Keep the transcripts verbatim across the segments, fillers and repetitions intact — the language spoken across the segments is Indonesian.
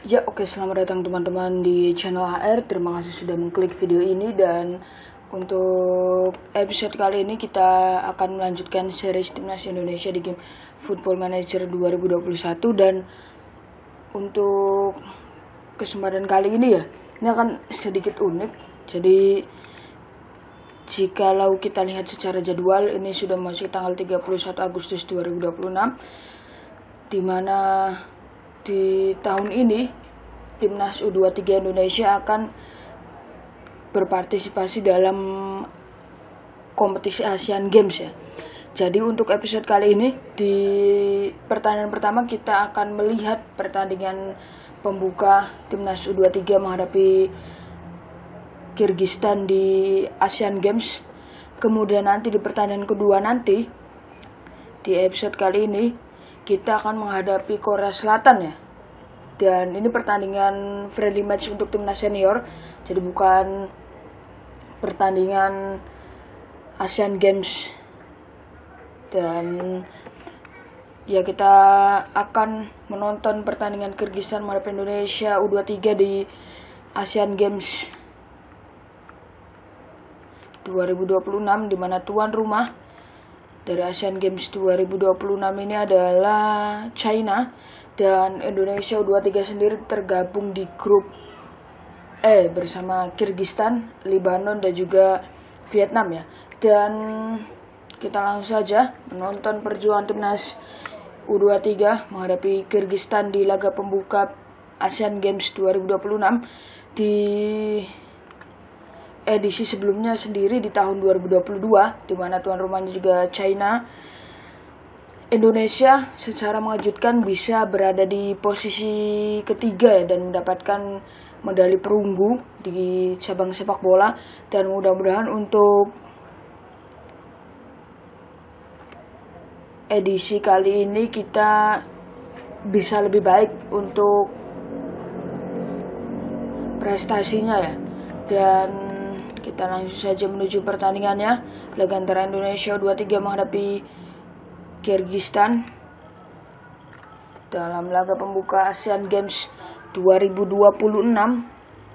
Ya, oke, selamat datang teman-teman di channel H R. Terima kasih sudah mengklik video ini, dan untuk episode kali ini kita akan melanjutkan series Timnas Indonesia di game Football Manager dua ribu dua puluh satu. Dan untuk kesempatan kali ini ya, ini akan sedikit unik. Jadi jikalau kita lihat secara jadwal, ini sudah masuk tanggal tiga puluh satu Agustus dua ribu dua puluh enam, di mana di tahun ini Timnas U dua puluh tiga Indonesia akan berpartisipasi dalam kompetisi Asian Games ya. Jadi untuk episode kali ini, di pertandingan pertama kita akan melihat pertandingan pembuka Timnas U dua puluh tiga menghadapi Kyrgyzstan di Asian Games. Kemudian nanti di pertandingan kedua nanti, di episode kali ini kita akan menghadapi Korea Selatan ya. Dan ini pertandingan friendly match untuk timnas senior, jadi bukan pertandingan Asian Games. Dan ya, kita akan menonton pertandingan Kyrgyzstan menghadapi Indonesia U dua puluh tiga di Asian Games dua ribu dua puluh enam, di mana tuan rumah dari Asian Games dua ribu dua puluh enam ini adalah China, dan Indonesia U dua puluh tiga sendiri tergabung di grup E bersama Kyrgyzstan, Lebanon, dan juga Vietnam ya. Dan kita langsung saja menonton perjuangan timnas U dua puluh tiga menghadapi Kyrgyzstan di laga pembuka Asian Games dua ribu dua puluh enam. Di edisi sebelumnya sendiri di tahun dua ribu dua puluh dua, di mana tuan rumahnya juga China, Indonesia secara mengejutkan bisa berada di posisi ketiga ya, dan mendapatkan medali perunggu di cabang sepak bola. Dan mudah-mudahan untuk edisi kali ini kita bisa lebih baik untuk prestasinya ya. Dan kita langsung saja menuju pertandingannya, laga antara Indonesia U dua puluh tiga menghadapi Kyrgyzstan dalam laga pembuka Asian Games dua ribu dua puluh enam.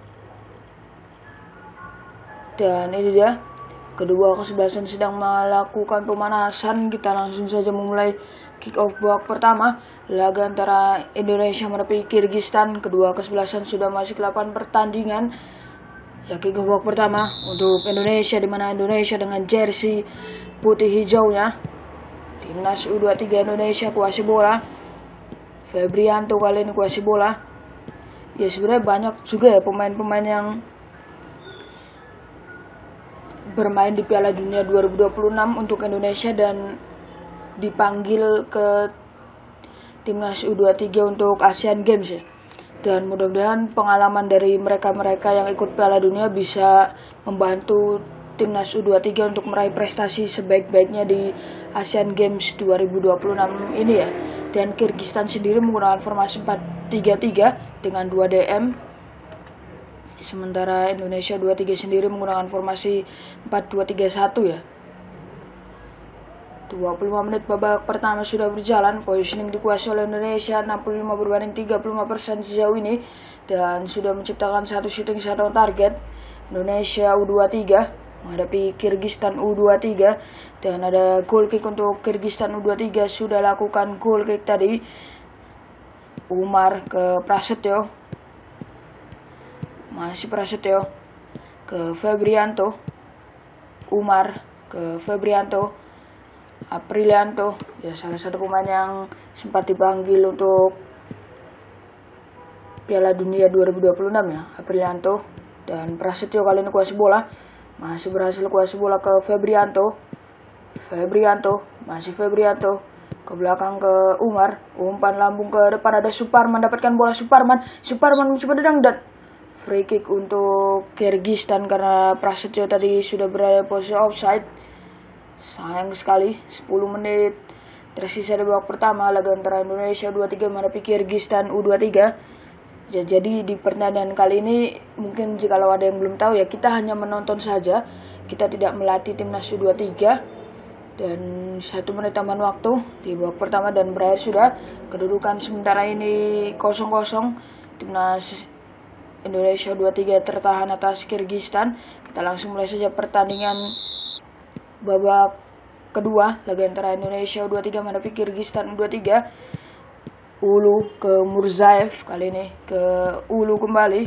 Dan ini dia, kedua kesebelasan sedang melakukan pemanasan. Kita langsung saja memulai kick off babak pertama, laga antara Indonesia menghadapi Kyrgyzstan. Kedua kesebelasan sudah masuk delapan pertandingan. Ya, kick off babak pertama untuk Indonesia, di mana Indonesia dengan jersey putih hijaunya. Timnas U dua puluh tiga Indonesia kuasai bola. Febrianto kali ini kuasai bola. Ya, sebenarnya banyak juga ya pemain-pemain yang bermain di Piala Dunia dua ribu dua puluh enam untuk Indonesia dan dipanggil ke Timnas U dua puluh tiga untuk Asian Games ya. Dan mudah-mudahan pengalaman dari mereka-mereka yang ikut Piala Dunia bisa membantu Timnas U dua puluh tiga untuk meraih prestasi sebaik-baiknya di Asian Games dua ribu dua puluh enam ini ya. Dan Kyrgyzstan sendiri menggunakan formasi empat tiga tiga dengan dua D M. Sementara Indonesia U dua puluh tiga sendiri menggunakan formasi empat dua tiga satu ya. dua puluh lima menit babak pertama sudah berjalan. Positioning dikuasai oleh Indonesia enam puluh lima berbanding tiga puluh lima persen sejauh ini, dan sudah menciptakan satu shooting satu target. Indonesia U dua puluh tiga menghadapi Kyrgyzstan U dua puluh tiga, dan ada goal kick untuk Kyrgyzstan U dua puluh tiga. Sudah lakukan goal kick tadi, Umar ke Prasetyo, masih Prasetyo ke Febrianto, Umar ke Febrianto, Aprilianto ya, salah satu pemain yang sempat dipanggil untuk Piala Dunia dua ribu dua puluh enam ya, Aprilianto. Dan Prasetyo kali ini kuasai bola, masih berhasil kuasai bola ke Febrianto. Febrianto, masih Febrianto ke belakang ke Umar, umpan lambung ke depan, ada Suparman, dapatkan bola Suparman. Suparman mencoba dedang, dan free kick untuk Kyrgyzstan karena Prasetyo tadi sudah berada posisi offside. Sayang sekali, sepuluh menit tersisa di babak pertama, laga antara Indonesia U dua puluh tiga menghadapi Kyrgyzstan U dua puluh tiga. Ya, jadi di pertandingan kali ini, mungkin jika ada yang belum tahu ya, kita hanya menonton saja. Kita tidak melatih timnas U dua puluh tiga. Dan satu menit tambahan waktu di babak pertama dan berakhir sudah. Kedudukan sementara ini kosong kosong timnas Indonesia U dua puluh tiga tertahan atas Kirgistan. Kita langsung mulai saja pertandingan babak kedua laga antara Indonesia U dua puluh tiga menghadapi Kirgistan U dua puluh tiga. Ulu ke Murzaev, kali ini ke Ulu kembali.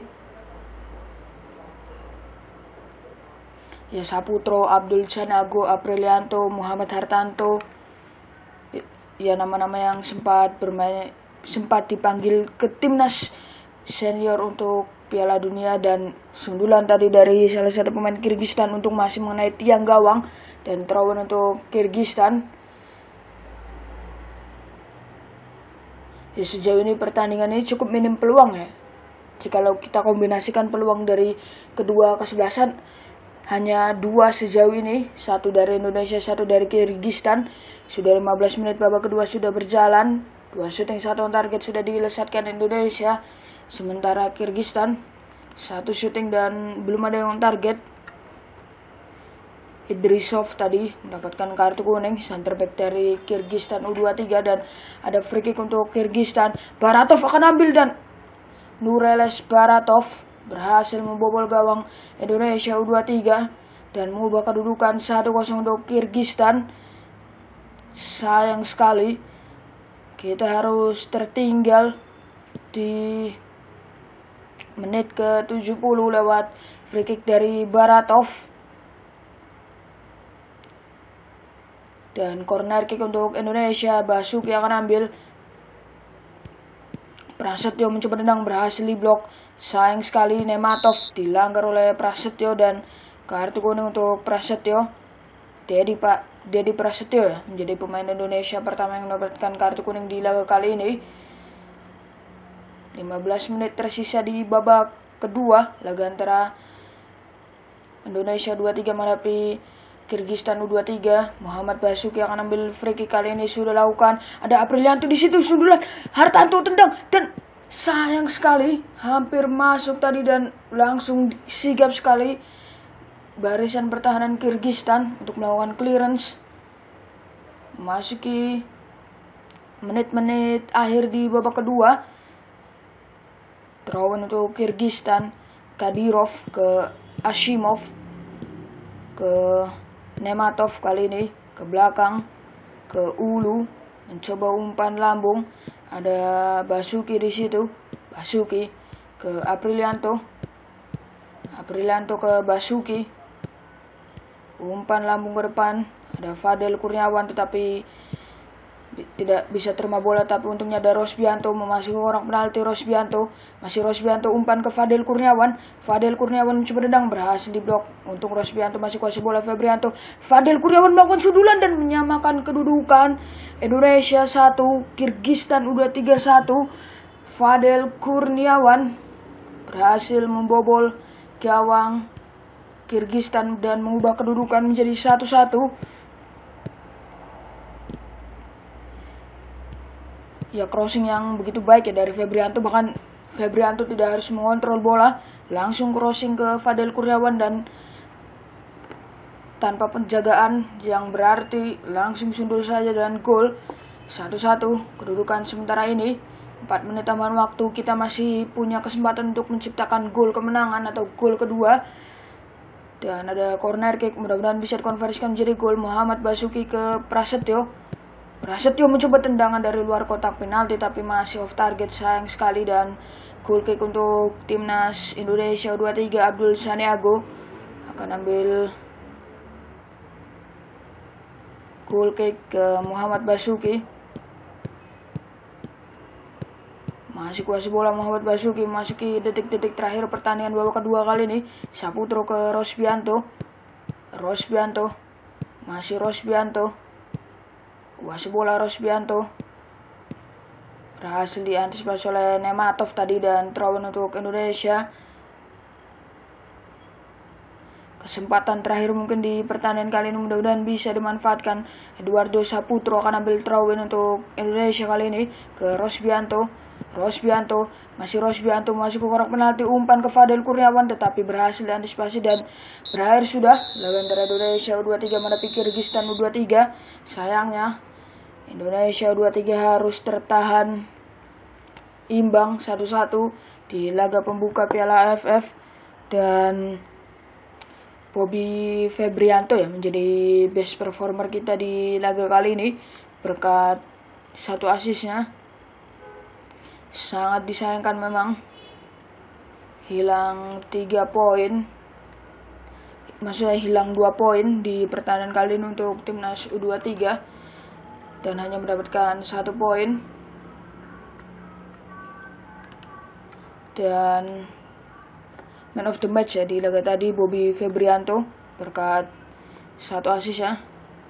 Ya, Saputro, Abdul Canago, Aprilianto, Muhammad Hartanto. Ya, nama-nama yang sempat bermain sempat dipanggil ke timnas senior untuk Piala Dunia, dan sundulan tadi dari salah satu pemain Kirgistan untuk masih mengenai tiang gawang dan throw-in untuk Kirgistan. Ya, sejauh ini pertandingan ini cukup minim peluang ya. Jikalau kita kombinasikan peluang dari kedua kesebelasan, hanya dua sejauh ini, satu dari Indonesia, satu dari Kirgistan. Sudah lima belas menit babak kedua sudah berjalan, dua shooting satu on target sudah dilesatkan Indonesia, sementara Kirgistan satu shooting dan belum ada yang on target. Idrisov tadi mendapatkan kartu kuning, center back dari Kirgistan U dua puluh tiga, dan ada free kick untuk Kirgistan. Baratov akan ambil dan Nureles Baratov berhasil membobol gawang Indonesia U dua puluh tiga dan mengubah kedudukan satu kosong untuk Kirgistan. Sayang sekali kita harus tertinggal di menit ke tujuh puluh lewat free kick dari Baratov. Dan corner kick untuk Indonesia, Basuki akan ambil. Prasetyo mencoba tendang, berhasil diblok. Sayang sekali, Nematov dilanggar oleh Prasetyo dan kartu kuning untuk Prasetyo. Dedi Pak Dedi Prasetyo ya, menjadi pemain Indonesia pertama yang mendapatkan kartu kuning di laga kali ini. lima belas menit tersisa di babak kedua laga antara Indonesia U dua puluh tiga menghadapi Kirgistan U dua puluh tiga. Muhammad Basuki akan ambil free kick, kali ini sudah lakukan. Ada Aprilianto di situ, sundulan Hartanto tendang dan sayang sekali hampir masuk tadi dan langsung sigap sekali barisan pertahanan Kirgistan untuk melakukan clearance. Masuki menit-menit akhir di babak kedua. Throw untuk Kirgistan, Kadirov ke Ashimov, ke Nematov, kali ini ke belakang ke Ulu, mencoba umpan lambung. Ada Basuki di situ, Basuki ke Aprilianto, Aprilianto ke Basuki, umpan lambung ke depan. Ada Fadel Kurniawan tetapi tidak bisa terima bola, tapi untungnya ada Rosbianto memasuki orang penalti. Rosbianto, masih Rosbianto, umpan ke Fadel Kurniawan. Fadel Kurniawan mencoba tendang, berhasil diblok. Untuk Rosbianto masih kuasai bola Febrianto. Fadel Kurniawan melakukan sundulan dan menyamakan kedudukan. Indonesia satu, Kirgistan U dua puluh tiga satu. Fadel Kurniawan berhasil membobol gawang Kirgistan dan mengubah kedudukan menjadi satu satu. Ya, crossing yang begitu baik ya dari Febrianto, bahkan Febrianto tidak harus mengontrol bola, langsung crossing ke Fadel Kurniawan dan tanpa penjagaan yang berarti langsung sundul saja dan gol. Satu satu kedudukan sementara ini. Empat menit tambahan waktu, kita masih punya kesempatan untuk menciptakan gol kemenangan atau gol kedua. Dan ada corner kick, mudah-mudahan bisa dikonversikan menjadi gol. Muhammad Basuki ke Prasetyo. Prasetyo mencoba tendangan dari luar kotak penalti tapi masih off target, sayang sekali. Dan goal kick untuk timnas Indonesia U dua puluh tiga, Abdul Canago akan ambil goal kick ke Muhammad Basuki. Masih kuasai bola Muhammad Basuki memasuki detik-detik terakhir pertandingan babak kedua kali ini. Saputro ke Rosbianto. Rosbianto, masih Rosbianto, kuasai bola Rosbianto, berhasil diantisipasi oleh Nematov tadi dan throw untuk Indonesia. Kesempatan terakhir mungkin di pertandingan kali ini, mudah-mudahan bisa dimanfaatkan. Eduardo Saputro akan ambil throw untuk Indonesia kali ini ke Rosbianto. Rosbianto, masih Rosbianto masuk ke kotak penalti, umpan ke Fadel Kurniawan tetapi berhasil diantisipasi dan berakhir sudah laga antara Indonesia U dua puluh tiga menghadapi Kirgistan U dua puluh tiga. Sayangnya Indonesia U dua puluh tiga harus tertahan imbang satu satu di laga pembuka Piala A F F, dan Bobby Febrianto ya menjadi best performer kita di laga kali ini berkat satu asisnya. Sangat disayangkan memang hilang tiga poin, maksudnya hilang dua poin di pertandingan kali ini untuk timnas U dua puluh tiga dan hanya mendapatkan satu poin. Dan man of the match ya di laga tadi Bobby Febrianto berkat satu asis ya.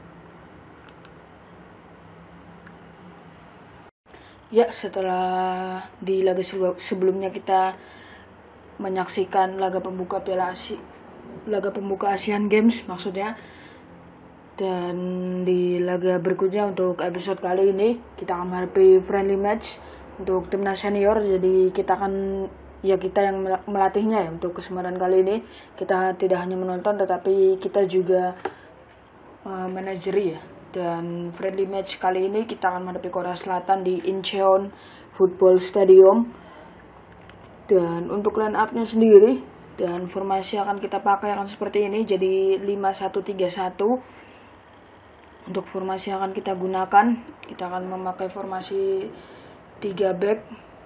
Ya, setelah di laga sebelumnya kita menyaksikan laga pembuka Piala Asia, laga pembuka Asian Games maksudnya. Dan di laga berikutnya untuk episode kali ini kita akan menghadapi friendly match untuk timnas senior. Jadi kita akan ya kita yang melatihnya ya untuk kesempatan kali ini. Kita tidak hanya menonton tetapi kita juga uh, manajeri ya. Dan friendly match kali ini kita akan menghadapi Korea Selatan di Incheon Football Stadium. Dan untuk line up-nya sendiri dan formasi akan kita pakai akan seperti ini, jadi lima satu tiga satu. Untuk formasi yang akan kita gunakan, kita akan memakai formasi tiga back.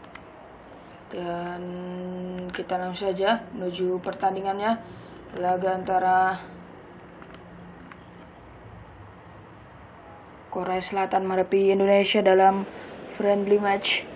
Dan kita langsung saja menuju pertandingannya, laga antara Korea Selatan menghadapi Indonesia dalam friendly match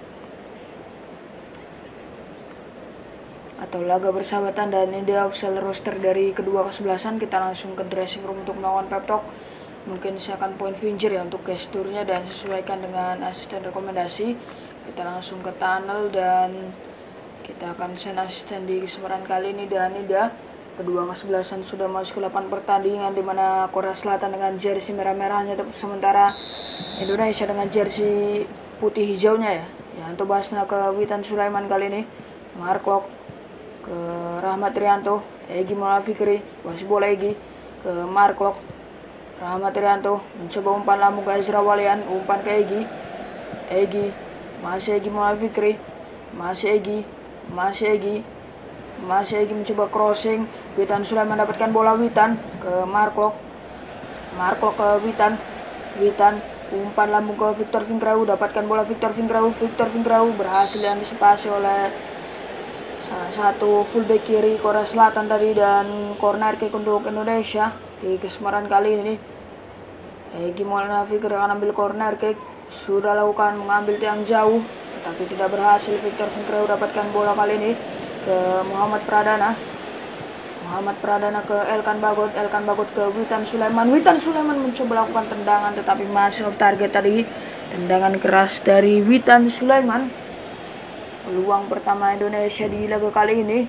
atau laga persahabatan. Dan ini adalah official roster dari kedua kesebelasan. Kita langsung ke dressing room untuk melakukan pep talk. Mungkin saya akan point finger ya untuk gesturnya dan sesuaikan dengan asisten rekomendasi. Kita langsung ke tunnel dan kita akan send asisten di kesempatan kali ini. Dan ini dah kedua kesebelasan sudah masuk ke delapan pertandingan, di mana Korea Selatan dengan jersey merah-merahnya sementara Indonesia dengan jersey putih hijaunya ya. Ya, untuk bahasnya ke Witan Sulaiman kali ini, Mark Lok ke Rahmat Irianto, Egy Maulana Fikri, masih bola Egy ke Mark Lok, Rahmat Irianto mencoba umpan lambung ke Ezra Walian, umpan ke Egy, Egy, masih Egy Maulana Fikri, masih Egy, masih Egy, masih Egy mencoba crossing, Witan Sulaiman mendapatkan bola, Witan ke Mark Lok, Mark Lok ke Witan, Witan umpan lambung ke Victor Vingrau, dapatkan bola Victor Vingrau, Victor Vingrau berhasil diantisipasi oleh salah satu fullback kiri Korea Selatan tadi, dan corner kick untuk Indonesia di kesempatan kali ini. Egy Maulana Fikri akan ambil corner kick, sudah lakukan mengambil tiang jauh tetapi tidak berhasil. Victor Vingrau dapatkan bola kali ini ke Muhammad Pradana, Muhammad Pradana ke Elkan Bagot, Elkan Bagot ke Witan Sulaiman, Witan Sulaiman mencoba lakukan tendangan tetapi masih off target tadi. Tendangan keras dari Witan Sulaiman. Peluang pertama Indonesia di laga kali ini.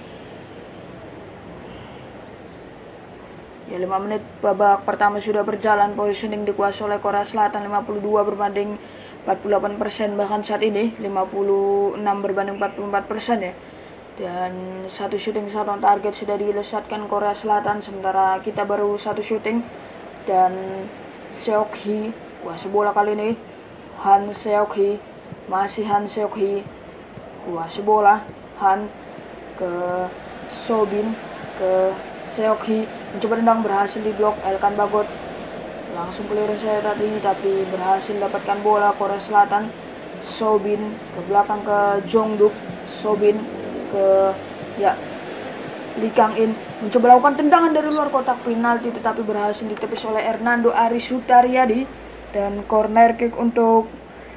Ya, lima menit babak pertama sudah berjalan, positioning dikuasai oleh Korea Selatan lima puluh dua berbanding empat puluh delapan persen, bahkan saat ini lima puluh enam berbanding empat puluh empat persen ya. Dan satu shooting satu target sudah dilesatkan Korea Selatan, sementara kita baru satu shooting. Dan Seok Hee kuasai bola kali ini, Han Seok Hee, masih Han Seok Hee kuasai bola, Han ke Sobin, ke Seok Hee mencoba tendang, berhasil diblok Elkan Bagot, langsung clearance saya tadi tapi berhasil dapatkan bola Korea Selatan. Sobin ke belakang ke Jongduk, Sobin ke ya Lee Kang In mencoba lakukan tendangan dari luar kotak penalti tetapi berhasil ditepis oleh Hernando Aris Sutariadi. Dan corner kick untuk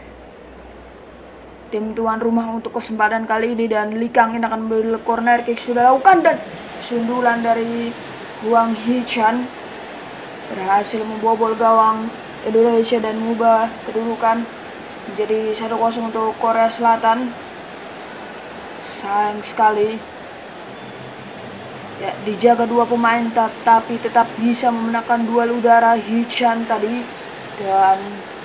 tim tuan rumah untuk kesempatan kali ini, dan Lee Kang In akan mengambil corner kick, sudah lakukan dan sundulan dari Hwang Hee-chan berhasil membobol gawang Indonesia dan mengubah kedudukan menjadi satu kosong untuk Korea Selatan. Sayang sekali ya, dijaga dua pemain tapi tetap bisa memenangkan duel udara Hee-chan tadi, dan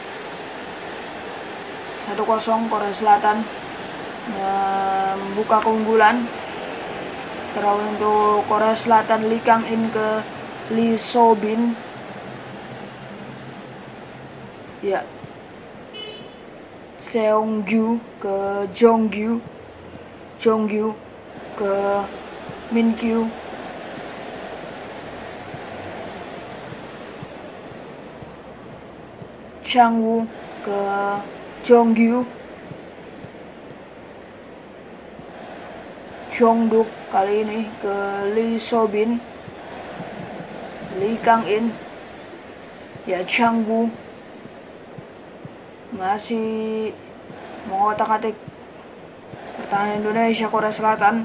satu kosong Korea Selatan membuka keunggulan. Terawal untuk Korea Selatan, Lee Kang In ke Lee Sobin. Ya, Seongyu ke Jongyu, Jongyu ke Minkyu, Changwoo ke Jongyu, Jongduk kali ini ke Lee Sobin, Lee Kang-in, ya Changwoo masih mengotak-atik pertahanan Indonesia. Korea Selatan,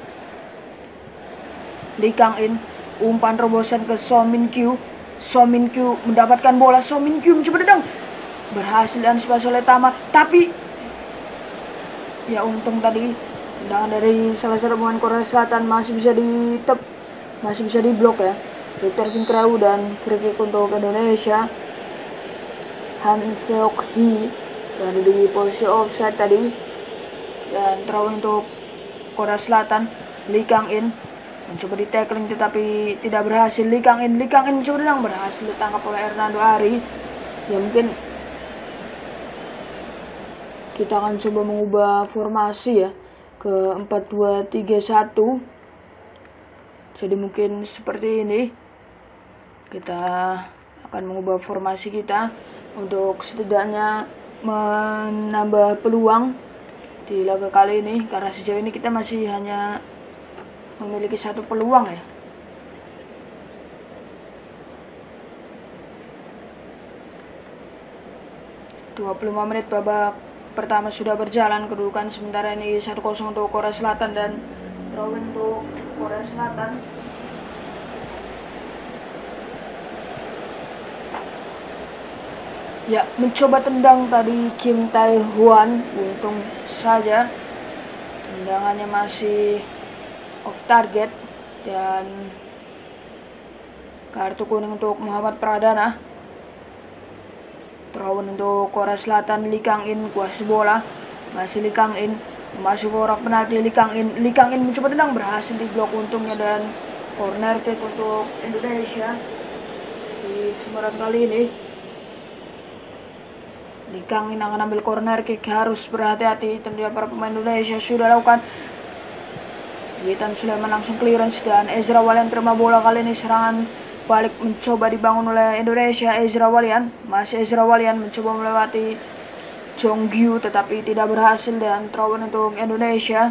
Lee Kang-in, umpan terobosan ke So Min-kyu, So Min-kyu mendapatkan bola, So Min-kyu mencoba dedang, berhasil diantisipasi oleh Tama, tapi ya untung tadi tendangan dari salah satu pemain Korea Selatan masih bisa ditep, masih bisa diblok ya. Victor Vinkrau dan free kick untuk Indonesia. Han Seok-hee berada di posisi offside tadi, dan throw untuk Korea Selatan. Lee Kang-in mencoba di tackling tetapi tidak berhasil. Lee Kang-in, Lee Kang-in mencoba datang, berhasil ditangkap oleh Hernando Ari. Ya mungkin kita akan coba mengubah formasi ya ke empat dua tiga satu. Jadi mungkin seperti ini. Kita akan mengubah formasi kita untuk setidaknya menambah peluang di laga kali ini, karena sejauh ini kita masih hanya memiliki satu peluang ya. dua puluh lima menit babak pertama sudah berjalan, kedudukan sementara ini satu kosong untuk Korea Selatan dan throw untuk Korea Selatan. Ya, mencoba tendang tadi Kim Tae-hwan, untung saja tendangannya masih off target, dan kartu kuning untuk Muhammad Pradana. Throw untuk Korea Selatan, Lee Kang-in kuasai bola, masih Lee Kang-in masuk ke orang penalti. Lee Kang-in, Lee Kang-in mencoba tendang, berhasil diblok untungnya, dan corner kick untuk Indonesia di kesempatan kali ini. Lee Kang-in akan ambil corner kick, harus berhati-hati. Tentunya para pemain Indonesia sudah lakukan. Witan Sulaiman langsung clearance, dan Ezra Walian terima bola. Kali ini serangan balik mencoba dibangun oleh Indonesia. Ezra Walian, masih Ezra Walian mencoba melewati Jongyu tetapi tidak berhasil, dan throw untuk Indonesia.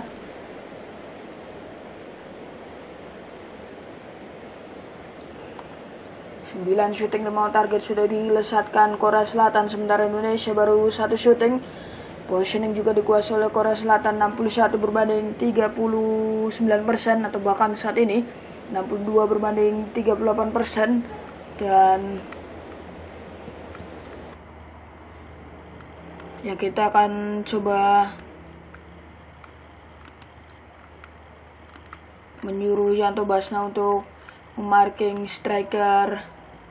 sembilan shooting dan mau target sudah dilesatkan Korea Selatan, sementara Indonesia baru satu shooting. Positioning juga dikuasai oleh Korea Selatan, enam puluh satu berbanding tiga puluh sembilan persen, atau bahkan saat ini enam puluh dua berbanding tiga puluh delapan persen. Dan ya kita akan coba menyuruh Yanto Basna untuk memarking striker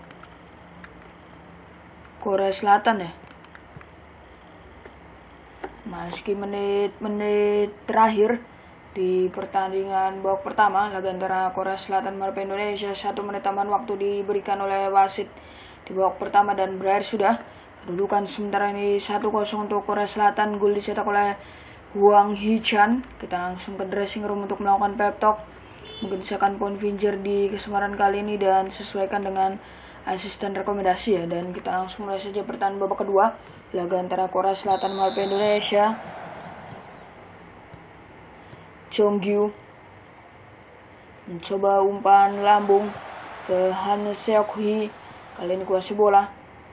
Korea Selatan ya. Meski menit-menit terakhir di pertandingan babak pertama laga antara Korea Selatan melawan Indonesia, satu menit tambahan waktu diberikan oleh wasit di babak pertama dan berakhir sudah. Kedudukan sementara ini satu kosong untuk Korea Selatan. Gol dicetak oleh Hwang Hee-chan. Kita langsung ke dressing room untuk melakukan pep talk, mengerjakan point finger di kesempatan kali ini dan sesuaikan dengan asisten rekomendasi ya. Dan kita langsung mulai saja pertandingan babak kedua laga antara Korea Selatan melawan Indonesia. Jongyu mencoba umpan lambung ke Han Seok-hee, kali ini kuasai bola.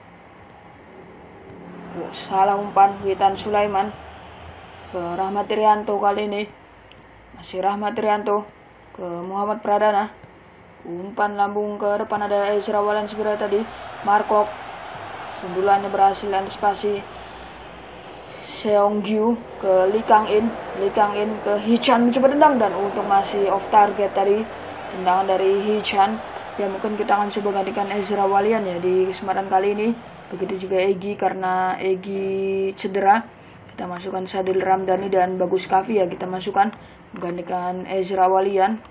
Oh, salah umpan Witan Sulaiman ke Rahmat Irianto, kali ini masih Rahmat Irianto ke Muhammad Pradana. Umpan lambung ke depan, ada Ezra Walian sebenarnya tadi. Markok, sundulannya berhasil antisipasi Seongyu ke Lee Kang-in. Lee Kang-in ke Hee-chan mencoba tendang, dan untung masih off target tadi tendangan dari Hee-chan. Ya mungkin kita akan coba gantikan Ezra Walian ya di kesempatan kali ini. Begitu juga Egy, karena Egy cedera. Kita masukkan Sadil Ramdhani dan Bagus Kavi ya, kita masukkan menggantikan Ezra Walian.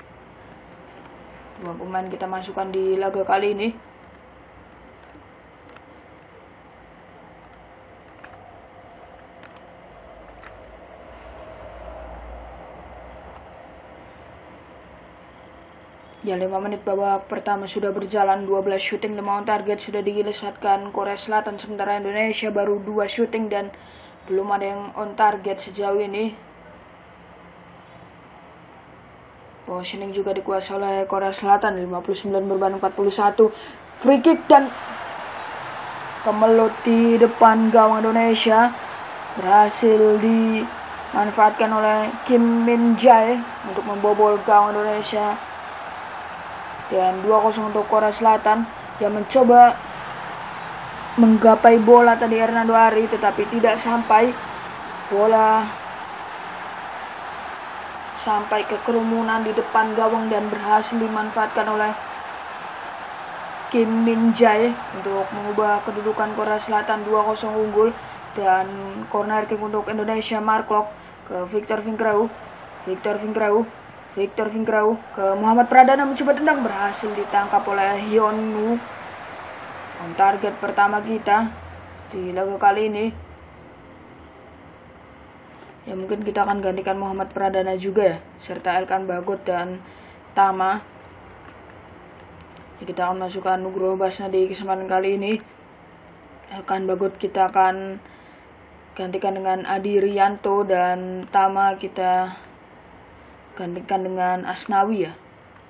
Dua pemain kita masukkan di laga kali ini. Ya, lima menit babak pertama sudah berjalan, dua belas shooting, lima on target sudah dilesatkan Korea Selatan, sementara Indonesia baru dua shooting dan belum ada yang on target sejauh ini. Positioning juga dikuasai oleh Korea Selatan, lima puluh sembilan berbanding empat puluh satu. Free kick dan kemelut di depan gawang Indonesia, berhasil dimanfaatkan oleh Kim Min Jae untuk membobol gawang Indonesia. Dan dua kosong untuk Korea Selatan yang mencoba menggapai bola tadi Hernando Ari, tetapi tidak sampai. Bola sampai ke kerumunan di depan gawang dan berhasil dimanfaatkan oleh Kim Min Jae untuk mengubah kedudukan Korea Selatan dua kosong unggul. Dan corner kick untuk Indonesia, Mark Klok ke Victor Vinkrau, Victor Vinkrau, Victor Vinkrau ke Muhammad Pradana, mencoba tendang, berhasil ditangkap oleh Hyun Woo. On target pertama kita di laga kali ini. Ya, mungkin kita akan gantikan Muhammad Pradana juga ya, serta Elkan Bagot dan Tama. Ya, kita akan masukkan Nugroho Basna di kesempatan kali ini. Elkan Bagot kita akan gantikan dengan Adi Rianto dan Tama kita gantikan dengan Asnawi ya.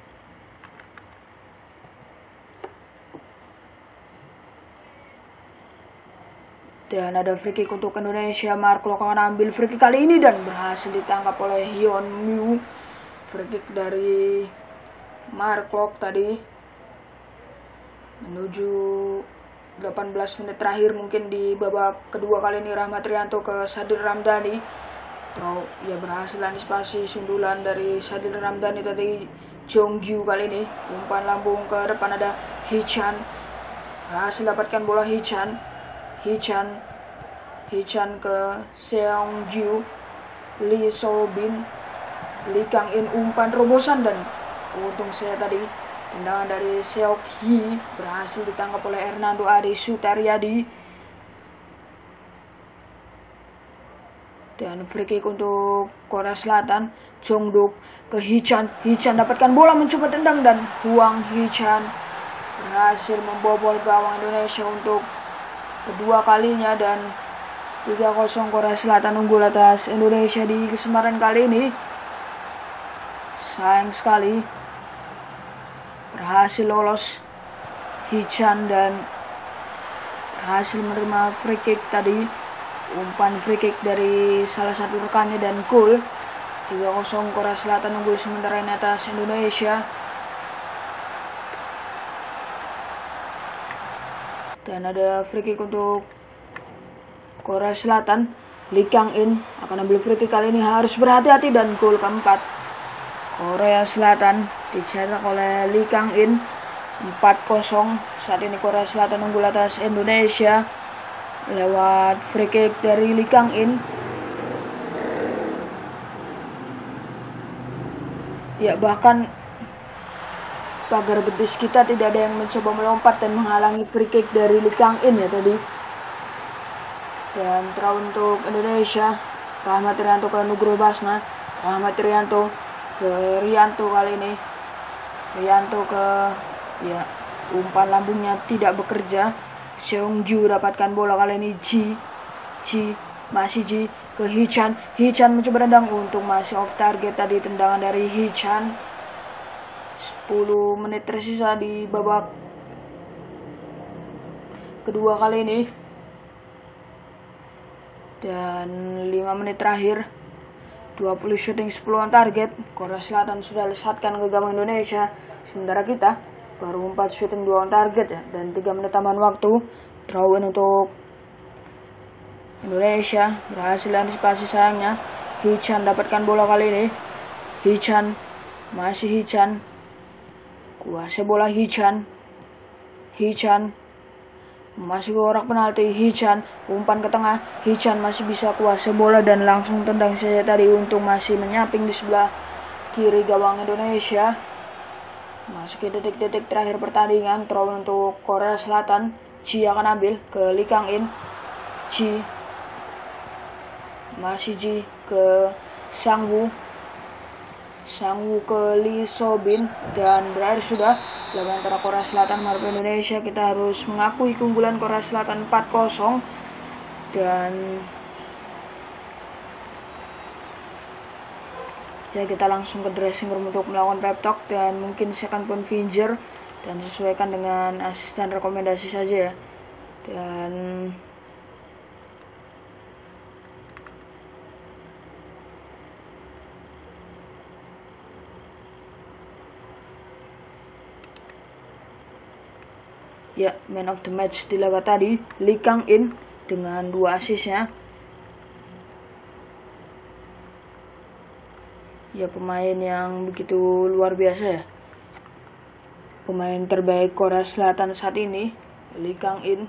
Dan ada free kick untuk Indonesia. Mark Klok akan ambil free kick kali ini dan berhasil ditangkap oleh Hyun Woo. Free kick dari Mark Klok tadi. Menuju delapan belas menit terakhir mungkin di babak kedua kali ini. Rahmat Rianto ke Sadil Ramdhani. Terus ya, berhasil antisipasi sundulan dari Sadil Ramdhani tadi. Jongju kali ini umpan lambung ke depan, ada Hichan. Berhasil dapatkan bola Hichan. Hichan, Hichan ke Seongju, Lee So-bin, Lee Kang-in, umpan terobosan dan untung saya tadi tendangan dari Seok Hee berhasil ditangkap oleh Hernando Adi Sutaryadi. Dan free kick untuk Korea Selatan, Jongduk ke Hichan, Hichan dapatkan bola, mencoba tendang dan Huang Hichan berhasil membobol gawang Indonesia untuk kedua kalinya dan tiga kosong Korea Selatan unggul atas Indonesia di kesempatan kali ini. Sayang sekali berhasil lolos Hichan dan berhasil menerima free kick tadi, umpan free kick dari salah satu rekannya dan gol. Tiga kosong Korea Selatan unggul sementara ini atas Indonesia. Dan ada free kick untuk Korea Selatan. Lee Kang-in akan ambil free kick kali ini, harus berhati-hati dan gol keempat Korea Selatan dicetak oleh Lee Kang-in. Empat kosong saat ini Korea Selatan unggul atas Indonesia lewat free kick dari Lee Kang-in. Ya, bahkan pagar betis kita tidak ada yang mencoba melompat dan menghalangi free kick dari Lee Kang-in ya tadi. Dan throw untuk Indonesia, Rahmat Rianto ke Nugroho Basna, Rahmat Rianto ke Rianto kali ini, Rianto ke ya umpan lambungnya tidak bekerja. Seongju dapatkan bola kali ini, Ji Ji masih Ji ke Hichan, Hichan mencoba tendang, untuk masih off target tadi tendangan dari Hichan. Sepuluh menit tersisa di babak kedua kali ini. Dan lima menit terakhir, dua puluh shooting, sepuluh on target. Korea Selatan sudah lesatkan ke gawang Indonesia, sementara kita baru empat shooting, dua on target ya. Dan tiga menit tambahan waktu. Throw in untuk Indonesia, berhasil antisipasi sayangnya. Hichan dapatkan bola kali ini. Hichan, masih Hichan, kuasai bola Hichan. Hichan masih ke korak penalti. Hichan umpan ke tengah, Hichan masih bisa kuasai bola dan langsung tendang saja tadi, untuk masih menyamping di sebelah kiri gawang Indonesia. Masuk ke detik-detik terakhir pertandingan. Throw untuk Korea Selatan. Ji akan ambil ke Lee Kang-in. Ji masih Ji ke Sang Woo. Sang Woo ke Lee So-bin, dan berakhir sudah laga antara Korea Selatan menghadapi Indonesia. Kita harus mengakui keunggulan Korea Selatan empat kosong, dan ya kita langsung ke dressing room untuk melakukan pep talk, dan mungkin second point finger dan sesuaikan dengan asisten rekomendasi saja ya. Dan ya, man of the match di laga tadi Lee Kang-in dengan dua asisnya. Ya, pemain yang begitu luar biasa ya. Pemain terbaik Korea Selatan saat ini, Lee Kang-in.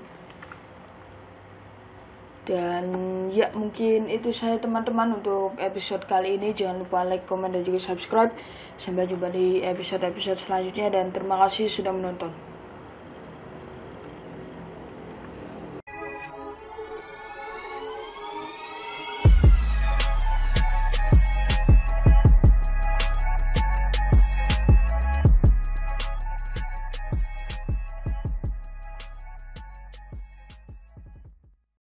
Dan ya, mungkin itu saya teman-teman untuk episode kali ini. Jangan lupa like, komen, dan juga subscribe. Sampai jumpa di episode-episode selanjutnya, dan terima kasih sudah menonton.